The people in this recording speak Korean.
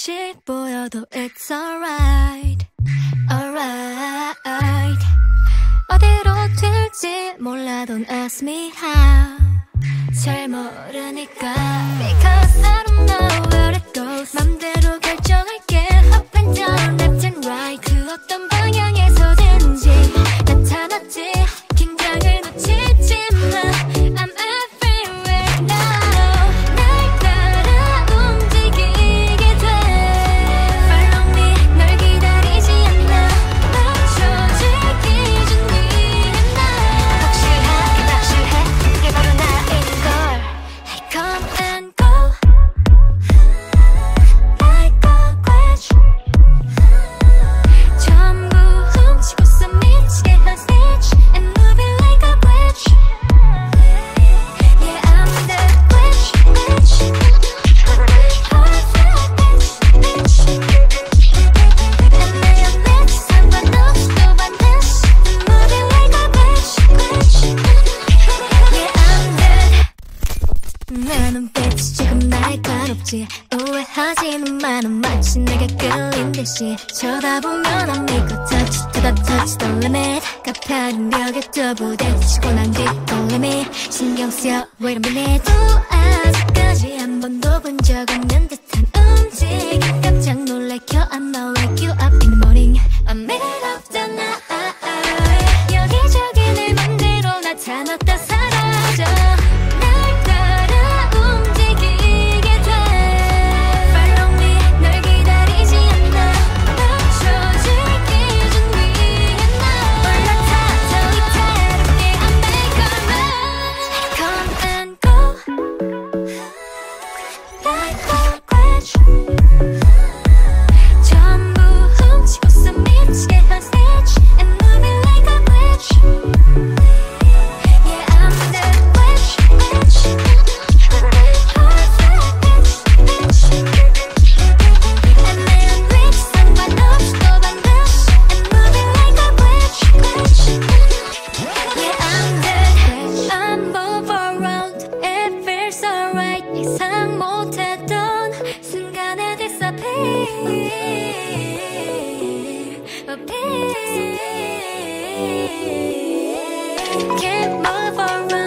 조금씩 보여도 it's alright, alright. 어디로 튈지 몰라 don't ask me how. 잘 모르니까 because I don't know where it goes. 맘대로 결정할게 up and down, left and right. 그 어떤 방향에서든지 나타났지. 긴장을 놓치지 마. I'm everywhere now. 날 따라 움직이게 돼. Follow me. 널 기다리지 않아. 맞춰질 기준 위에 나. 확실해 그게 바로 나인걸. Hey, come and go like a glitch. 전부 훔치고서 미치게 한 stitch and move it like a glitch. Yeah, I'm that glitch, glitch. Perfect bitch, bitch. And 내 안에 상관없이 또 반드시 move it like a glitch, glitch. Yeah, I'm that. 내 눈빛이 지금 날카롭지. 오해하지는 마. 넌 마치 내게 끌린 듯이 쳐다보면 안 믿고 touch to the limit. 가파른 벽에 또 부딪히고 난 뒤 limit. 신경 쓰여 wait a minute. 아직까지 한 번도 본 적 없는 듯한 움직임. 깜짝 놀래켜 I'm not like you up in the morning. I'm made of the night. 여기저기 내 맘대로 나타났다 사라져. 날 따라 움직이게 돼. Follow me. 널 기다리지 않아. 맞춰질 기준 위에 나. 올라타 더 위태롭게 I make a move. Come and go like a glitch. 전부 훔치고서 미치게 한 stitch and move it like a glitch. Yeah, I'm that glitch, glitch. Perfect bitch, bitch. And 내 안에 상관없이 또 반드시 and move it like a glitch, glitch. Yeah, I'm that glitch. I move around, it feels alright. 예상 못했던 순간에 disappear. Can't move around.